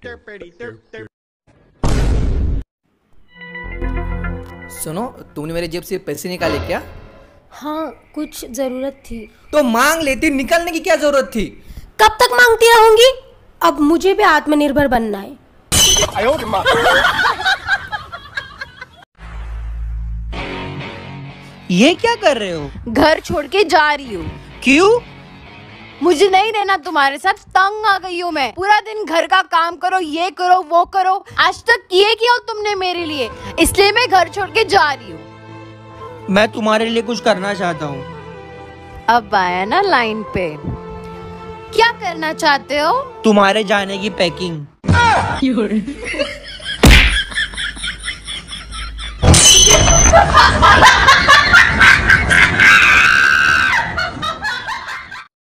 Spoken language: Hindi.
सुनो, तुमने मेरे जेब से पैसे निकाले क्या? हाँ, कुछ जरूरत थी। तो मांग लेती, निकालने की क्या जरूरत थी? कब तक मांगती रहूंगी? अब मुझे भी आत्मनिर्भर बनना है। ये क्या कर रहे हो? घर छोड़ के जा रही हूँ। क्यों? मुझे नहीं रहना तुम्हारे साथ, तंग आ गई हूँ मैं। पूरा दिन घर का काम करो, ये करो वो करो, आज तक किए क्या हो तुमने मेरे लिए, इसलिए मैं घर छोड़ के जा रही हूँ। मैं तुम्हारे लिए कुछ करना चाहता हूँ। अब आया ना लाइन पे। क्या करना चाहते हो? तुम्हारे जाने की पैकिंग।